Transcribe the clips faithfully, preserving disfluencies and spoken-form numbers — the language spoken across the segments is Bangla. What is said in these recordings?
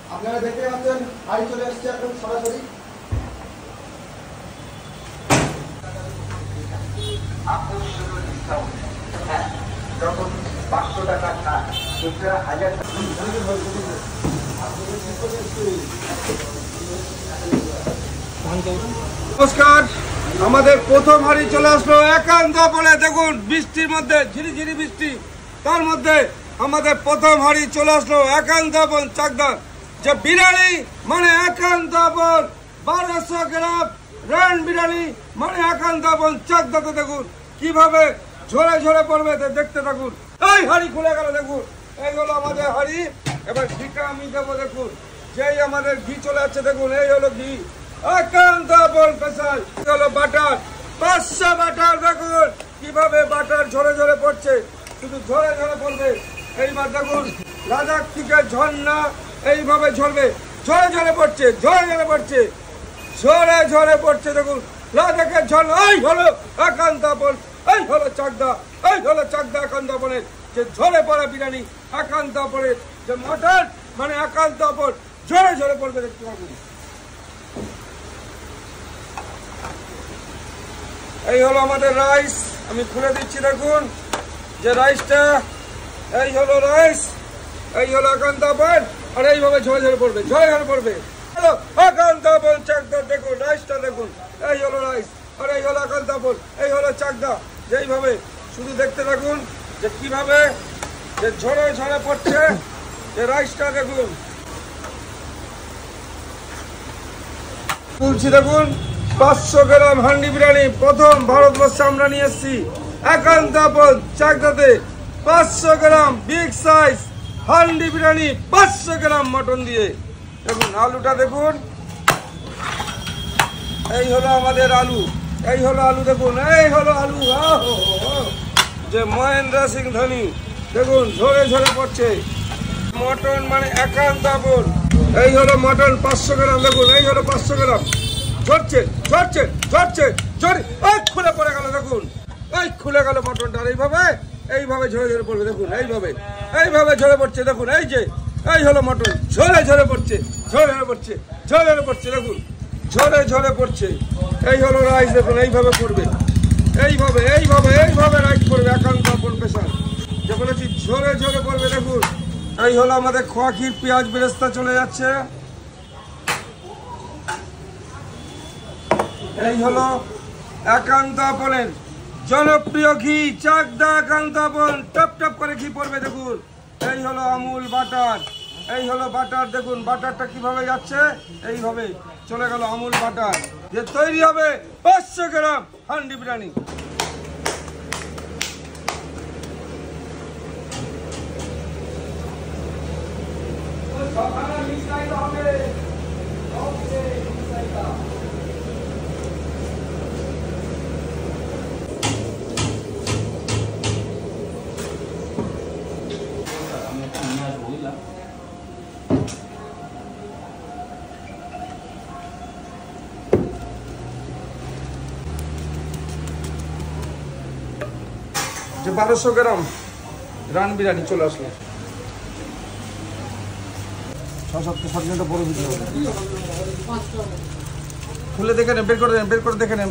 আপনারা দেখতে পাচ্ছেন হাড়ি চলে আসছে একদম সরাসরি। যখন পাঁচশো টাকা খায় সেটা হাজার নমস্কার, আমাদের প্রথম হাড়ি চলে আসলো একান্ত বলে। দেখুন বৃষ্টির মধ্যে ঝিরিঝিরি বৃষ্টি, তার মধ্যে আমাদের প্রথম হাড়ি চলে আসলো একান্ত বন চাকদা। যে বিরিয়ানি মানে একান্ত বন বারোশো গ্রাম রান বিরিয়ানি মানে একান্ত বন চাকদাতে দেখুন কিভাবে ঝরে ঝরে পড়বে, দেখতে থাকুন। এই হাড়ি খুলে গেল, দেখুন এই হলো আমাদের হাড়ি। এবার ঘিটা আমি দেবো, দেখুন যেই আমাদের ঘি চলে যাচ্ছে, দেখুন এই হলো ঘি একান্ত বন স্পেশাল। হলো বাটার, পাঁচশো বাটার, দেখুন কিভাবে বাটার ঝরে ঝরে পড়ছে, শুধু ঝরে ঝরে পড়বে। এইবার দেখুন লাদাখ থেকে ঝর্ণা এইভাবে ঝরবে, ঝরে ঝরে পড়ছে, ঝরে ঝরে পড়ছে, ঝরে ঝরে পড়ছে। দেখুন লাদাখের ঝর্ণা, এই হলো একান্ত বন, এই হলো চাকদা, এই হলো চাকদা একান্ত বনের যে ঝরে পড়া বিরিয়ানি। একান্ত বনের যে মটন মানে একান্ত বন ঝরে ঝরে পড়বে, দেখতে পাবেন। এই হলো আমাদের রাইস, আমি খুলে দিচ্ছি, দেখুন যে রাইসটা, এই হলো রাইস, এই হলো একান্ত বন, আর এইভাবে ঝরে ঝরে পড়বে, ঝরে ঝরে পড়বে। হলো একান্ত বন চাকদা, দেখুন রাইসটা দেখুন, এই হলো রাইস, আর এই হলো একান্ত বন, এই হলো চাকদা। যেইভাবে শুধু দেখতে থাকুন যে কিভাবে যে ঝরে ঝরে পড়ছে যে রাইসটা, দেখুন তুলছি। দেখুন পাঁচশো গ্রাম হান্ডি বিরিয়ানি প্রথম ভারতবর্ষে আমরা নিয়ে এসেছি একান্ত বন চাকদাতে। পাঁচশো gram big size handi biryani, পাঁচশো গ্রাম মটন দিয়ে। দেখুন আলুটা দেখুন, এই হলো আমাদের আলু, এই হলো আলু, দেখুন এই হলো আলু। যে মহেন্দ্র সিং ধোনি, দেখুন ঝরে ঝরে পড়ছে। মটন মানে একান্ত বন, এই হলো মটন পাঁচশো গ্রাম, দেখুন এই হলো পাঁচশো গ্রাম, ঝরছে ঝরছে ঝরছে ঝরে, এই খুলে পড়ে গেল, দেখুন এই খুলে গেল মটনটা। আর এইভাবে এইভাবে ঝরে ঝরে পড়বে, দেখুন এইভাবে এইভাবে ঝরে পড়ছে। দেখুন এই যে এই হলো মটন, ঝরে ঝরে পড়ছে, ঝরে ঝরে পড়ছে, ঝরে ঝরে পড়ছে, দেখুন ঝরে ঝরে পড়ছে। এই হলো রাইস, দেখুন এইভাবে পড়বে, এইভাবে এইভাবে এইভাবে রাইস পড়বে একান্ত বন স্পেশাল। যে বলেছি ঝরে ঝরে পড়বে, দেখুন এই হলো আমাদের খোয়া ক্ষীর, পেঁয়াজ বেরেস্তা চলে যাচ্ছে। এই হলো একান্ত বনের জনপ্রিয় ঘি চাকদা একান্ত বন, টপ টপ করে ঘি পড়বে, দেখুন এই হলো আমুল বাটার, এই হলো বাটার, দেখুন বাটারটা কিভাবে যাচ্ছে, এইভাবে চলে গেল আমুল বাটার। যে তৈরি হবে পাঁচশো গ্রাম হান্ডি বিরিয়ানি। যে বারোশো গ্রাম রান বিরিয়ানি চলে আসলো। ছ সপ্তাহ সাত ঘন্টা বড় ভিডিও খুলে দেখে নেন, বের করে দেন, বের করে দেখে নেন।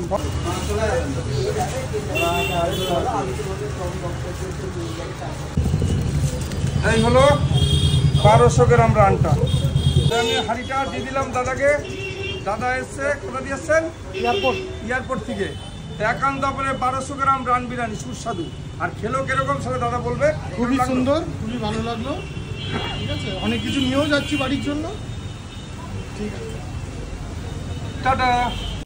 এই হলো বারোশো গ্রাম রানটা। আমি হাঁড়িটা দিয়ে দিলাম দাদাকে। দাদা এসছে, কোথা দিয়ে এসছেন? এয়ারপোর্ট, এয়ারপোর্ট থেকে। একান্ত বলে বারোশো গ্রাম রান বিরিয়ানি, সুস্বাদু। আর খেলেও কিরকম সেটা দাদা বলবে। খুবই সুন্দর, খুবই ভালো লাগলো। ঠিক আছে, অনেক কিছু নিয়েও যাচ্ছি বাড়ির জন্য। ঠিক আছে, টাটা।